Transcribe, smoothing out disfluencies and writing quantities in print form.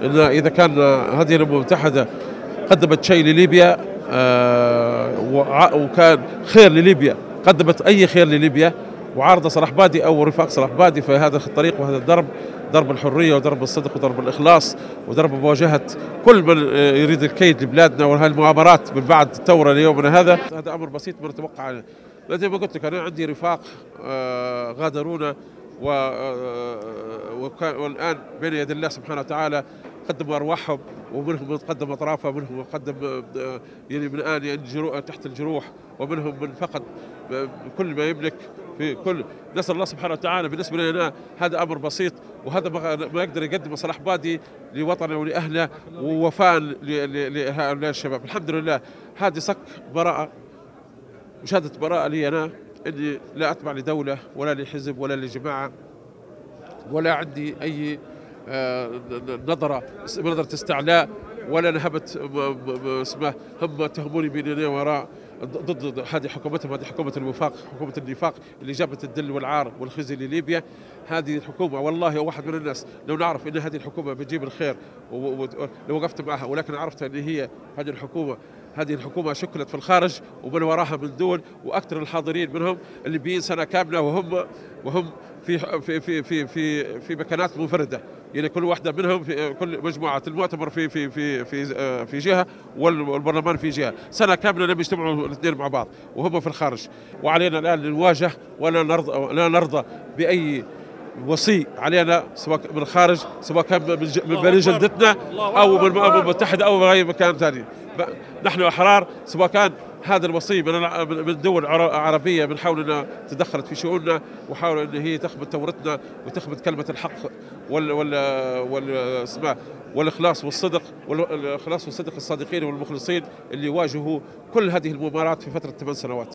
إن إذا كان هذه الأمم المتحدة قدمت شيء لليبيا وكان خير لليبيا، قدمت أي خير لليبيا، وعارضة صلاح بادي أو رفاق صلاح بادي في هذا الطريق وهذا الدرب، درب الحرية ودرب الصدق ودرب الإخلاص ودرب مواجهة كل من يريد الكيد لبلادنا وهذه المؤامرات من بعد الثورة ليومنا هذا أمر بسيط ما نتوقع عنه. زي ما قلت لك أنا عندي رفاق غادرونا والآن بين يد الله سبحانه وتعالى قدموا أرواحهم، ومنهم من قدم أطرافه، ومنهم من قدم يعني من الآن تحت الجروح، ومنهم من فقد كل ما يملك في كل. نسأل الله سبحانه وتعالى. بالنسبة لنا هذا أمر بسيط، وهذا ما يقدر يقدمه صلاح بادي لوطنه ولأهله ووفاء لهؤلاء الشباب. الحمد لله هذه صك براءة وشهادة براءة لي أنا، إني لا أتبع لدولة ولا لحزب ولا لجماعة، ولا عندي أي نظرة استعلاء، ولا نهبت اسمه هم تهموني بأنني وراء ضد هذه حكومتهم. هذه حكومة الوفاق، حكومة النفاق اللي جابت الذل والعار والخزي لليبيا. هذه الحكومة والله واحد من الناس لو نعرف أن هذه الحكومة بتجيب الخير لو وقفت معها، ولكن عرفت أن هي هذه الحكومة شكلت في الخارج ومن وراها من دول، وأكثر الحاضرين منهم اللي بين سنة كاملة وهم في في في في في في مكانات منفردة. يعني كل واحدة منهم في كل مجموعة المؤتمر في جهة والبرلمان في جهة، سنة كاملة لم يجتمعوا الاثنين مع بعض وهم في الخارج. وعلينا الآن نواجه ولا نرضى بأي وصي علينا، سواء من الخارج، سواء كان من بني جلدتنا أو من الأمم المتحدة أو من أي مكان ثاني. نحن أحرار، سواء كان هذا الوصي من دول عربية بنحاول أنها تدخلت في شؤوننا وحاول أن هي تخبط ثورتنا وتخبط كلمة الحق والإخلاص والصدق، والإخلاص والصدق الصادقين والمخلصين اللي واجهوا كل هذه المؤامرات في فترة 8 سنوات.